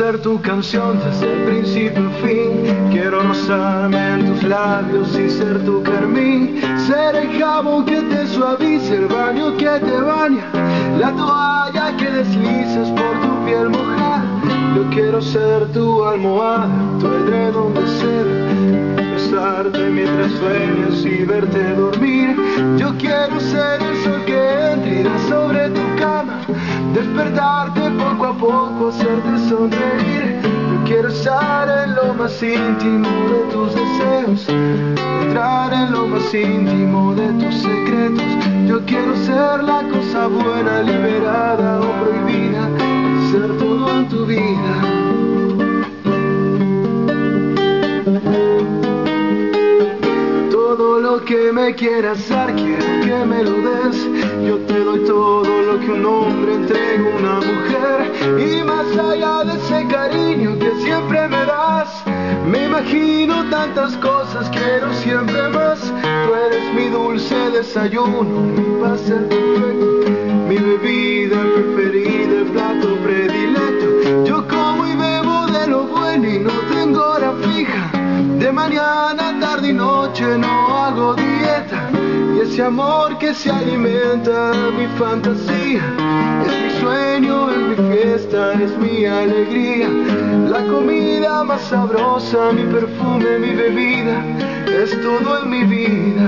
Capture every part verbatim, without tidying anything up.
ser tu canción desde el principio a fin. Quiero rozarme en tus labios y ser tu carmín. Ser el jabón que te suavice, el baño que te baña, la toalla que deslizas por tu piel mojada. Yo quiero ser tu almohada, tu edredón de seda, besarte mientras sueñas y verte dormir. Yo quiero ser el sol que entra sobre tu cama, despertarte poco a poco, hacerte sonreír. Yo quiero estar en lo más íntimo de tus deseos, entrar en lo más íntimo de tus secretos. Yo quiero ser la cosa buena, liberada o prohibida, ser todo en tu vida. Todo lo que me quieras dar, quiero que me lo des. Yo te doy todo lo que un hombre entrega a una mujer, y más allá de ese cariño que siempre me das, me imagino tantas cosas, quiero siempre más. Tú eres mi dulce desayuno, mi pastel perfecto, mi bebida preferida, el plato predilecto. Yo como y bebo de lo bueno y no tengo hora fija, de mañana, tarde y noche no hago dieta. Y ese amor que se alimenta mi fantasía, es mi sueño, es mi fiesta, es mi alegría. La comida más sabrosa, mi perfume, mi bebida, es todo en mi vida.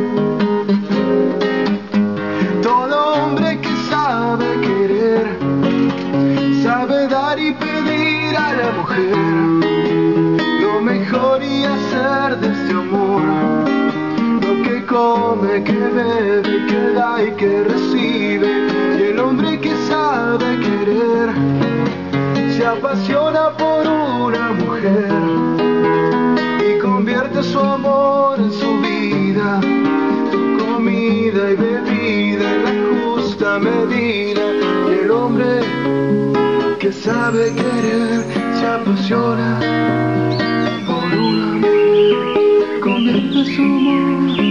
Todo hombre que sabe querer, sabe dar y pedir a la mujer lo mejor y hacer de este amor lo que come, que bebe, que da y que recibe. Y el hombre que sabe querer se apasiona por una mujer y convierte su amor en su vida, su comida y bebida en la justa medida. Y el hombre que sabe querer se apasiona por una mujer, convierte su amor